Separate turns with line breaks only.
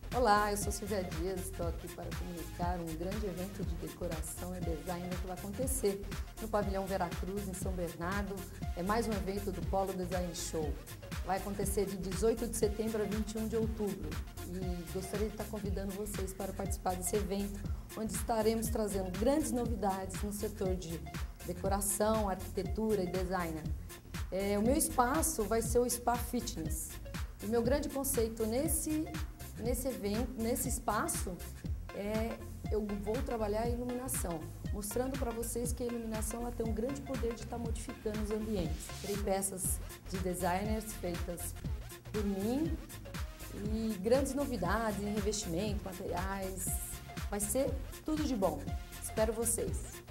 Olá, eu sou Silvia Dias, estou aqui para comunicar um grande evento de decoração e design que vai acontecer no Pavilhão Veracruz, em São Bernardo. É mais um evento do Polo Design Show. Vai acontecer de 18 de setembro a 21 de outubro e gostaria de estar convidando vocês para participar desse evento, onde estaremos trazendo grandes novidades no setor de decoração, arquitetura e design. O meu espaço vai ser o Spa Fitness. O meu grande conceito nesse evento, nesse espaço, eu vou trabalhar a iluminação, mostrando para vocês que a iluminação ela tem um grande poder de estar modificando os ambientes. Terei peças de designers feitas por mim e grandes novidades em revestimento, materiais. Vai ser tudo de bom. Espero vocês!